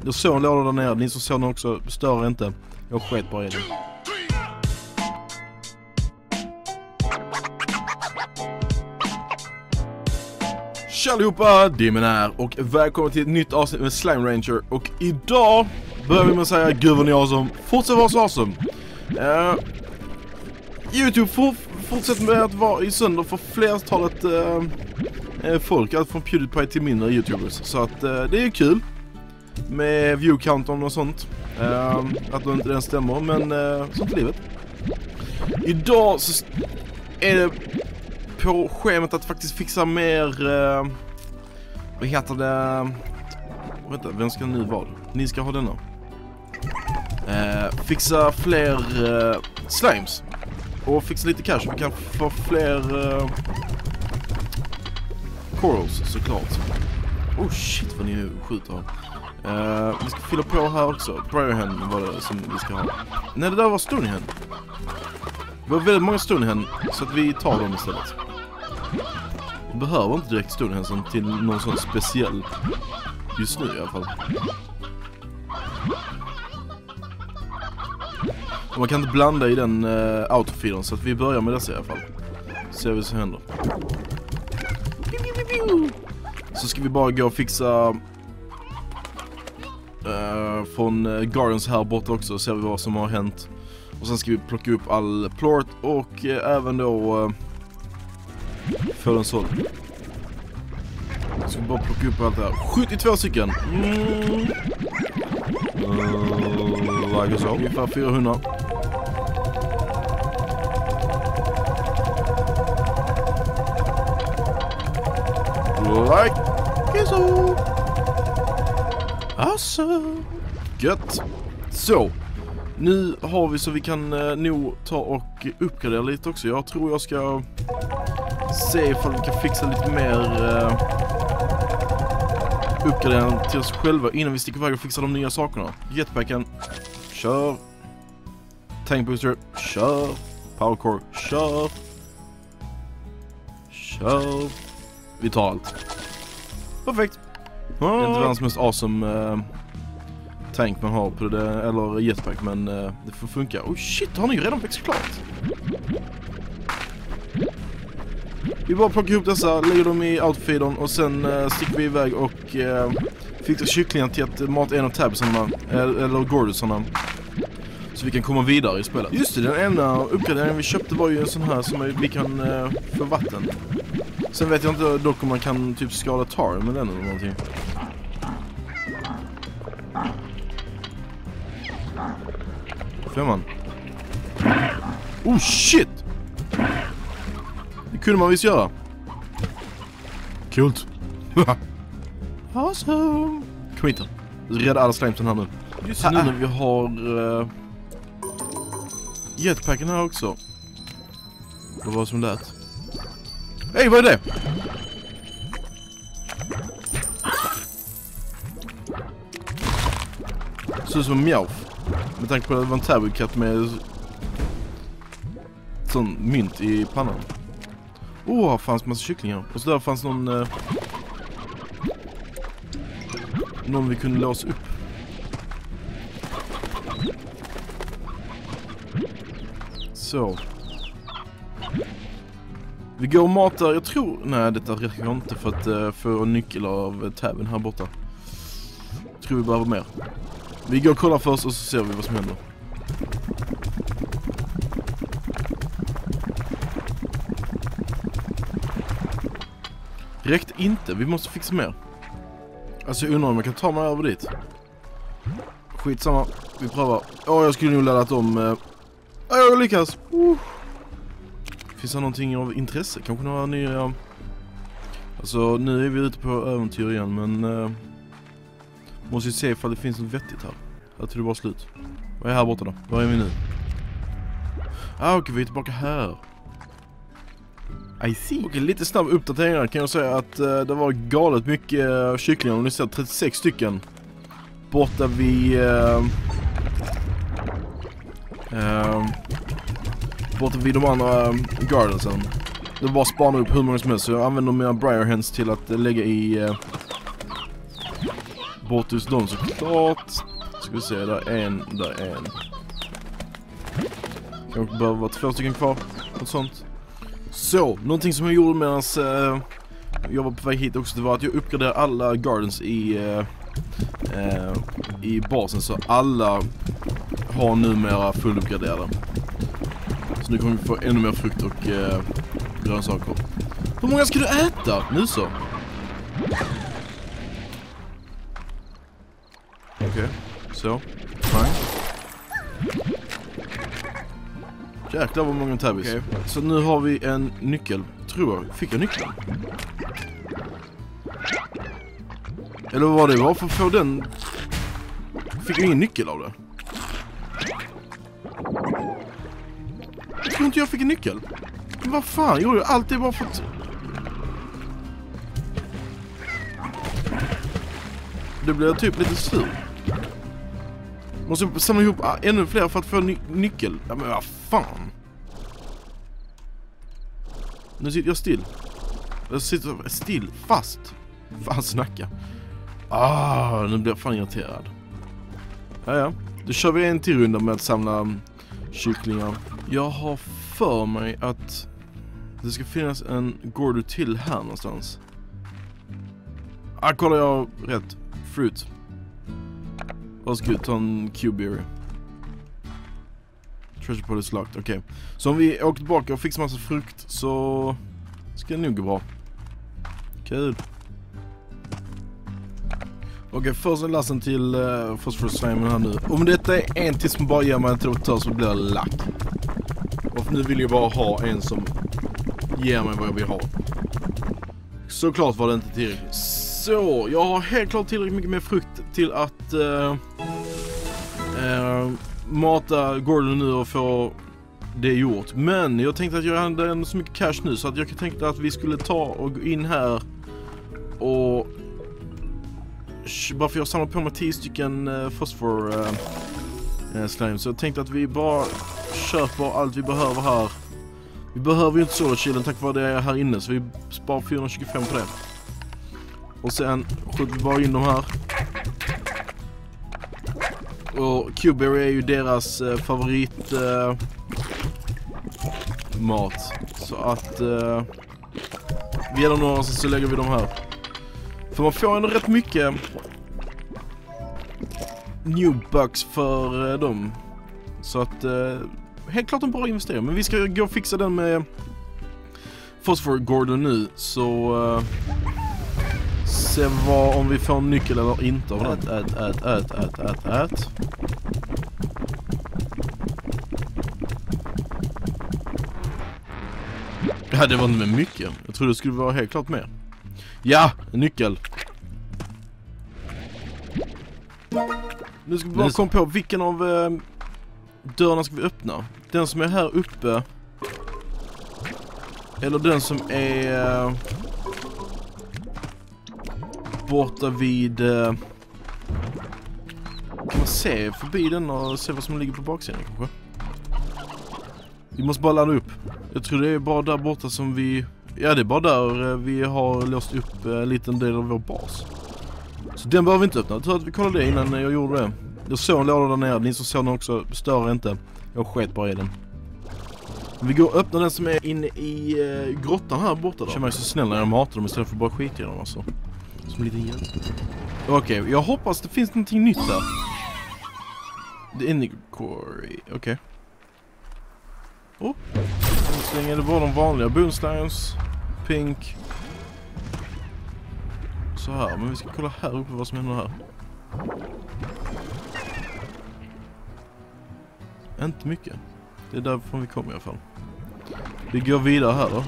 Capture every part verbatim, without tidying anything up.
Jag såg en låda där nere. Ni som såg den också, stör inte. Jag sket bara i den. Tja allihopa, Demon här och välkommen till ett nytt avsnitt med Slime Ranger. Och idag börjar vi med att säga gud vad ni är awesome. Fortsätt vara så awesome. uh, Youtube for, fortsätter med att vara i sönder för flertalet uh, folk, allt från PewDiePie till mindre YouTubers. Så att uh, det är kul med view-counten och sånt, uh, att det inte den stämmer, men uh, sånt är livet. Idag så är det på schemat att faktiskt fixa mer, uh, vad heter det, vänta, vem ska nu vara? Ni ska ha denna. Uh, fixa fler uh, slimes och fixa lite cash. Vi kan få fler uh, corals såklart. Oh shit vad ni skjuter här. Uh, vi ska fylla på här också. Briarhen var det som vi ska ha. Nej, det där var Stoneyhen. Vi har väldigt många Stoneyhen så att vi tar dem istället. Vi behöver inte direkt Stoneyhen som till någon sån speciell just nu i alla fall. Och man kan inte blanda i den uh, autofilen, så att vi börjar med dessa i alla fall. Ser vi vad som händer. Så ska vi bara gå och fixa uh, från uh, Guardians här borta också. Ser vi vad som har hänt. Och sen ska vi plocka upp all plort och uh, även då uh, för en sån. Så ska vi bara plocka upp allt det här. sjuttiotvå stycken. Mm. Uh, like så. Ungefär fyrahundra. Like så. Alltså. Gött. Så. Nu har vi så vi kan eh, nog ta och uppgradera lite också. Jag tror jag ska se ifall vi kan fixa lite mer eh, uppgradering till oss själva innan vi sticker iväg och fixar de nya sakerna. Jetpacken, kör. Tank booster, kör. Powercore, kör. Kör. Vi tar allt. Perfekt. Det är inte världens mest awesome uh, tank man har på det, eller jetpack, men uh, det får funka. Oh shit, har ni ju redan växt klart. Vi bara plockar ihop dessa, lägger dem i outfeedern och sen uh, sticker vi iväg och uh, fixar kycklingen till att mat en av tabsarna, eller gordusarna, så vi kan komma vidare i spelet. Just det, den ena uppgraderingen vi köpte var ju en sån här som vi kan uh, få vatten. Sen vet jag inte dock om man kan typ skala tar med den eller någonting. Femman. Oh shit! Det kunde man visst göra. Kult. Awesome. Kom hit. Rädda alla slimesen här nu. Just nu när vi har uh, jetpacken här också. Det var som lät. Hej, vad är det? Ser ut som en mjauff. Med tanke på att det var en tabbykatt med sån mynt i pannan. Åh, oh, fanns massa kycklingar. Och så där fanns någon eh, någon vi kunde låsa upp. Så. Vi går och matar, jag tror... Nej, detta räcker inte för att uh, få en nyckel av tabben här borta. Jag tror vi behöver mer. Vi går och kollar först och så ser vi vad som händer. Räckte inte, vi måste fixa mer. Alltså jag undrar om jag kan ta mig över dit. Skitsamma, vi prövar. Åh, jag skulle nog laddat om... Uh... Jag lyckas! Uh. Finns det någonting av intresse? Kanske några nya... Alltså, nu är vi ute på äventyr igen, men... Uh, måste ju se ifall det finns något vettigt här. Jag tror det var slut. Vad är här borta då? Var är vi nu? Ah, okej, vi är tillbaka här. I see. Okej, lite snabb uppdateringar kan jag säga att uh, det var galet mycket uh, kycklingar. Om ni ser trettiosex stycken. Borta vid... Uh, uh, borta vid de andra um, gardensen. Det var bara spana upp hur många som helst. Så jag använder mina Briarhens till att uh, lägga i uh, bort just dem såklart. Ska vi se, där är en, där är en. Kanske behöver vara två stycken kvar. Något sånt. Så, någonting som jag gjorde medan uh, jag var på väg hit också, det var att jag uppgraderade alla gardens i, uh, uh, i basen. Så alla har numera fulluppgraderade. Så nu kommer vi få ännu mer frukt och uh, grönsaker. Hur många ska du äta? Nu så. Okej, okay. Så. Fine. Jäklar vad många tabis. Okay. Så nu har vi en nyckel, tror jag. Fick jag nyckeln? Eller vad var det? Varför får den... Fick jag ingen nyckel av det? Jag tror inte jag fick en nyckel. Men vad fan, gjorde jag alltid bara för att... Det blir typ lite sur. Måste samla ihop ännu fler för att få ny nyckel. Ja men vad fan. Nu sitter jag still. Jag sitter still, fast. Fan snacka. Ah, nu blir jag fan irriterad. Ja, ja. Då kör vi en till runda med att samla kycklingar. Jag har för mig att det ska finnas en Gordo till här någonstans. Ah, kollar jag rätt. Fruit. Varsågod, ta en Q-berry. Treasure pot is locked, okej. Okay. Så om vi åker tillbaka och fixar massa frukt så ska det nog gå bra. Kul. Okej, okay, först en lassen till uh, Phosphorus Slime här nu. Om detta är en till som bara ger mig en till så blir det lack. Och nu vill jag bara ha en som ger mig vad jag vill ha. Såklart var det inte tillräckligt. Så, jag har helt klart tillräckligt mycket mer frukt till att uh, uh, mata Gordon nu och få det gjort. Men jag tänkte att jag hade ändå så mycket cash nu så att jag tänkte att vi skulle ta och gå in här och bara för jag samlar på mig tio stycken uh, fosfor uh, uh, slime. Så jag tänkte att vi bara köper allt vi behöver här. Vi behöver ju inte solarkilen tack vare det är här inne så vi sparar fyrahundratjugofem på det. Och sen skjuter vi bara in de här. Och Q-berry är ju deras eh, favorit eh, mat. Så att eh, vid dem några så lägger vi dem här. För man får ändå rätt mycket new bucks för eh, dem. Så att eh, helt klart en bra investering. Men vi ska gå och fixa den med Phosphor Gordon nu. Så... Eh, se vad, om vi får en nyckel eller inte av den. Ät, ät, ät, ät, ät, ät, ät. Ja, det var inte med mycket. Jag trodde det skulle vara helt klart mer. Ja, en nyckel. Nu ska vi bara komma på vilken av eh, dörrarna ska vi öppna. Den som är här uppe. Eller den som är... Eh, borta vid eh, kan man se förbi den och se vad som ligger på baksidan kanske. Vi måste bara ladda upp. Jag tror det är bara där borta som vi ja det är bara där eh, vi har låst upp en eh, liten del av vår bas. Så den behöver vi inte öppna. Jag tror att vi kollade det innan jag gjorde det. Jag såg en låda där nere. Ni som såg den också stör inte. Jag sket bara i den. Vi går och öppnar den som är inne i eh, grottan här borta då. Jag känner mig så snäll när jag matar dem istället för bara skit i dem alltså. Som lite igen. Okej, okay, jag hoppas det finns någonting nytt där. The Indigo Quarry, okej. Okay. Oh. Så länge det var de vanliga Boonslimes. Pink. Så här, men vi ska kolla här uppe vad som händer här. Inte mycket. Det är därifrån vi kommer i alla fall. Vi går vidare här då.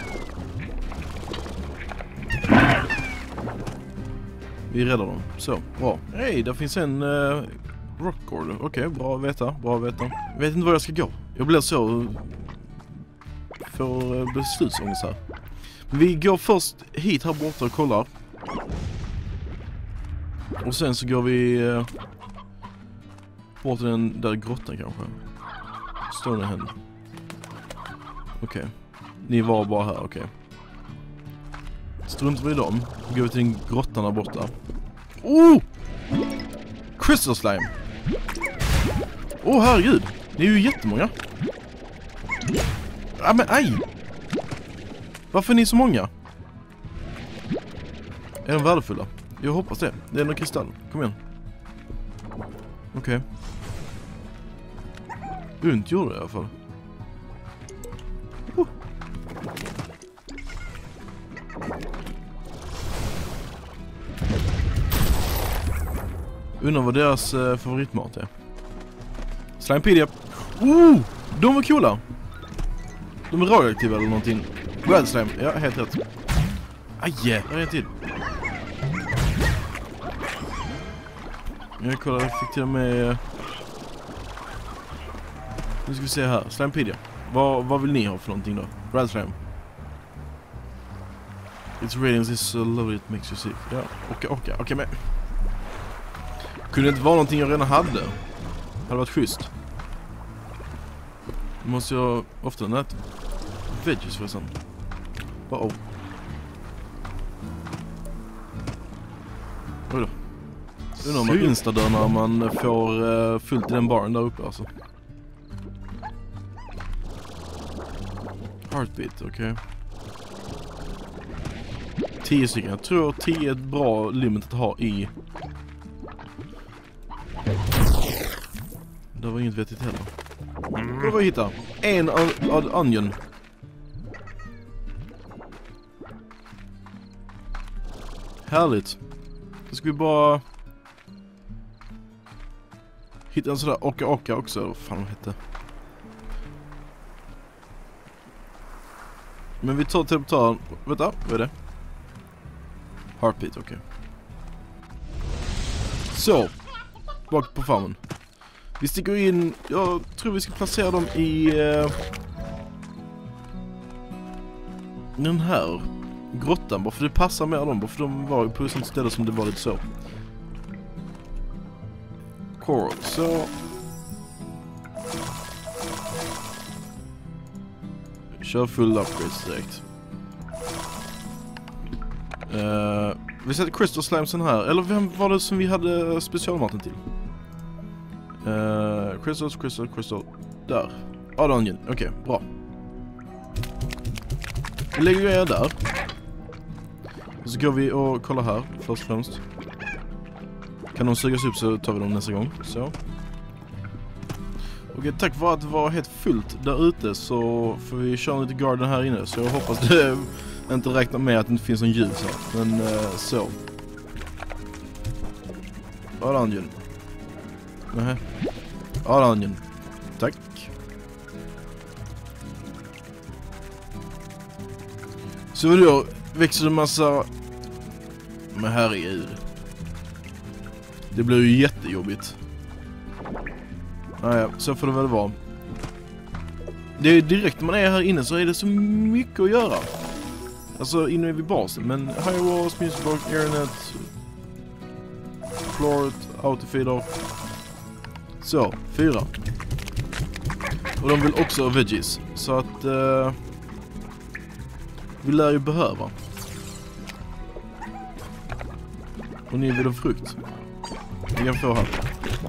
Vi räddar dem. Så, bra. Hej, där finns en uh, rockgård. Okej, okay, bra att veta. Bra att veta. Jag vet inte var jag ska gå. Jag blir så... Får uh, beslutsångest här. Vi går först hit här borta och kollar. Och sen så går vi... Uh, bort till den där grottan kanske. Står det händer. Okej. Okay. Ni var bara här, okej. Okay. Struntar vi i dem. Går vi till den grottan där borta. Oh! Crystal Slime. Åh, oh, herregud. Det är ju jättemånga. Ja, men aj. Varför är ni så många? Är de värdefulla? Jag hoppas det. Det är någon kristall. Kom igen. Okej. Okay. Ont gjorde det i alla fall. Oh. Undrar vad deras eh, favoritmat är. Slimepedia. Oh, de var coola. De är radioaktiva eller någonting. Red slime. Ja, helt rätt. Aj, vad är det till? Jag kollar, jag fick till och med... Nu ska vi se här. Slimepedia. Vad, vad vill ni ha för någonting då? Red slime. Its radiance is so low it makes you sick. Ja, okej, okej, okej, men... Kunde det inte vara någonting jag redan hade? Hade varit schysst. Måste jag ofta nät veggies förresten. Oh oh. Oj då. Undrar om man instadör när man får uh, fullt i den baren där uppe alltså. Heartbeat, okej. Okay. tio stycken. Jag tror tio är ett bra limit att ha i. Det var inget vettigt heller. Vad var jag hitta? En odd onion. Härligt. Då ska vi bara hitta en sådär oka oka också. Vad fan hette. Men vi tar typ tar. Vänta, vad är det? Heartbeat, okej. Okay. Så. Bak på farmen. Vi sticker in, jag tror vi ska placera dem i uh, den här grottan, bara för det passar med dem, bara för de var ju på ett sånt ställe som det var lite så. Coral, så... Kör full upgrades direkt. Uh, vi sätter Crystal Slimesen här, eller vem var det som vi hade specialmaten till? Uh, crystal, crystal, crystal. Där. Ja, oh, okej, okay, bra. Vi lägger grejer där. Och så går vi och kollar här, först och främst. Kan de sugas upp så tar vi dem nästa gång. Så. Okej, okay, tack vare att det var helt fullt där ute så får vi köra lite garden här inne. Så jag hoppas det inte räknar med att det inte finns någon ljus här. Men uh, så. Ja, oh, onion. Nej. Ja, onion. Tack. Så då växer det en massa... Men herregud. Det blir ju jättejobbigt. Naja, så får det väl vara. Det är direkt när man är här inne så är det så mycket att göra. Alltså inne vid basen. Men high walls, music box, airnet, floor, autofeeder. Så, fyra. Och de vill också ha veggies. Så att uh, vi lär ju behöva. Och ni vill ha frukt. Vi kan få här.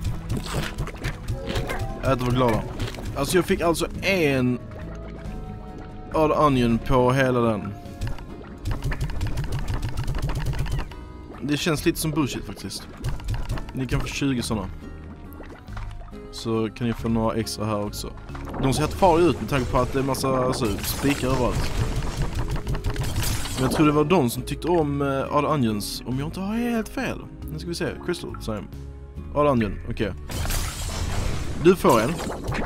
Ät och var glada. Alltså jag fick alltså en odd onion på hela den. Det känns lite som bullshit faktiskt. Ni kan få tjugo sådana. Så kan ni få några extra här också. De ser helt farliga ut med tanke på att det är massa alltså, spikar överallt. Men jag tror det var de som tyckte om uh, odd onions. Om jag inte har helt fel. Nu ska vi se. Crystal, säger odd onion, okej. Okay. Du får en.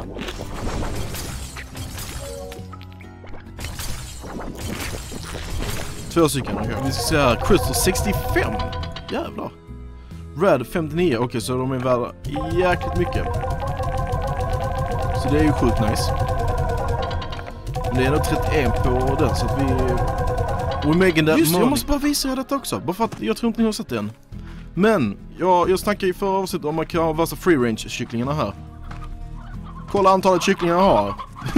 Två stycken, okej. Okay. Vi ska se här. Crystal sextiofem. Jävlar. Red femtionio, okej, okay, så de är värda jäkligt mycket. Så det är ju sjukt nice. Men det är nog trettioen på den, så att vi... We're making that Just, money. Jag måste bara visa er detta också, bara för att jag tror inte ni har sett det än. Men, jag, jag snackar ju förra avsnitt om man kan ha vassa free range kycklingarna här. Kolla antalet kycklingar jag har.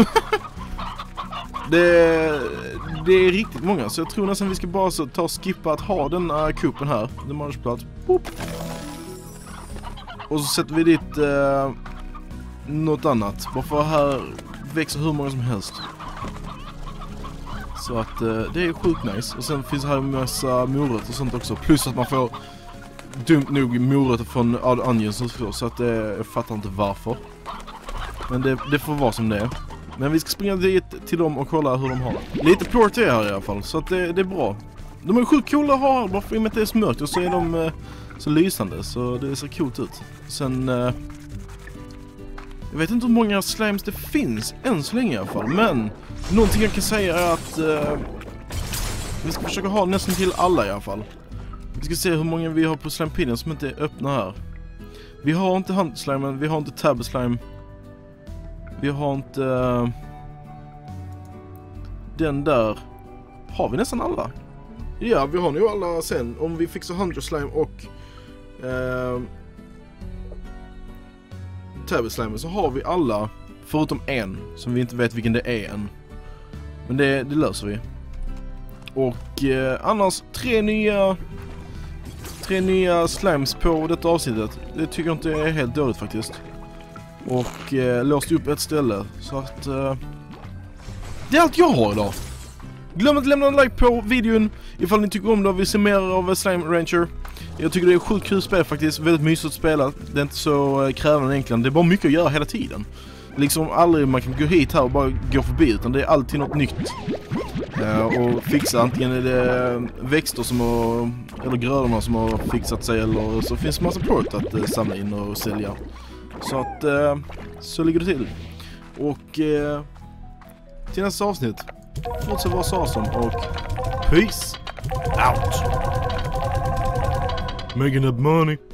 det, det är riktigt många, så jag tror nästan vi ska bara så ta och skippa att ha den uh, kuppen här. Den marschplats. Och så sätter vi dit eh, något annat. Bara för här växer hur många som helst. Så att eh, det är sjukt nice. Och sen finns här en massa morötter och sånt också. Plus att man får dumt nog morötter från Odd Onions och så. Så att eh, jag fattar inte varför. Men det, det får vara som det är. Men vi ska springa dit till dem och kolla hur de har det. Lite plort är här i alla fall. Så att det, det är bra. De är sjukt coola att ha här. Bara för att det är så mörkt. Och så är de eh, så lysande. Så det ser coolt ut. Sen... Eh, jag vet inte hur många slimes det finns än så länge i alla fall. Men någonting jag kan säga är att eh, vi ska försöka ha nästan till alla i alla fall. Vi ska se hur många vi har på slimepinnen som inte är öppna här. Vi har inte handslimen, vi har inte tabslime. Vi har inte uh, den där. Har vi nästan alla? Ja, vi har nu alla sen. Om vi fixar hundra slime och uh, tabslime så har vi alla förutom en som vi inte vet vilken det är än. Men det, det löser vi. Och uh, annars tre nya tre nya slimes på detta avsnittet. Det tycker jag inte är helt dåligt faktiskt. Och eh, låst upp ett ställe. Så att eh, det är allt jag har idag. Glöm inte att lämna en like på videon ifall ni tycker om det och vill se mer av Slime Rancher. Jag tycker det är ett sjukt kul spel faktiskt. Väldigt mysigt att spela. Det är inte så eh, krävande egentligen. Det är bara mycket att göra hela tiden. Liksom aldrig man kan gå hit här och bara gå förbi, utan det är alltid något nytt. Eh, och fixa, antingen är det växter som har, eller grödorna som har fixat sig, eller så finns det massa plort att eh, samla in och sälja. Så att, eh, så ligger det till. Och eh, till nästa avsnitt, fortsätt vara så awesome och peace out! Making up money.